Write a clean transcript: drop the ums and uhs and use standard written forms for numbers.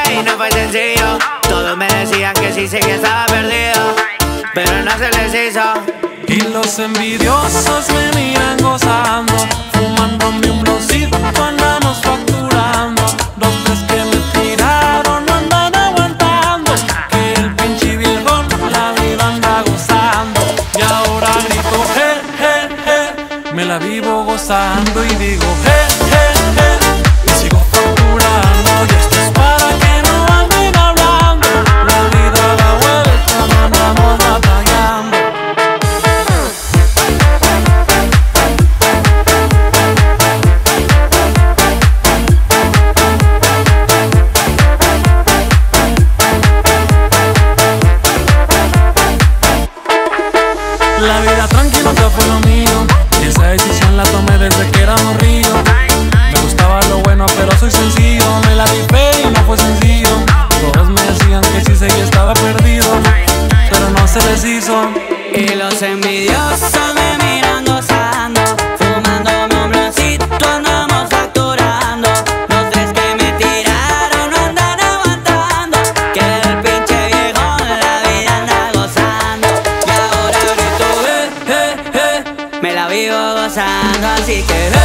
y no fue sencillo. Todos me decían que sí, sé que estaba perdido, pero no se les hizo. Y los envidiosos me miran gozando, fumándome un blowcito, andamos facturando. Los tres que me tiraron no andan aguantando, que el pinche viejón la vida anda gozando. Y ahora grito, me la vivo gozando y digo, y sigo facturando. Y esto es para que no anden hablando, la vida da vuelta, no andamos batallando. La vida tranquila nunca fue lo mío, y esa decisión la tomé desde que era morrillo. Me gustaba lo bueno pero soy sencillo, me la rifé y no fue sencillo. Todos me decían que sí, sé que estaba perdido, pero no se les hizo. Y los envidiosos me miran gozando, fumándome un bloncito, andamos facturando. Los tres que me tiraron no andan aguantando, que el pinche viejón la vida anda gozando. Y ahora grito, me la vivo gozando, así que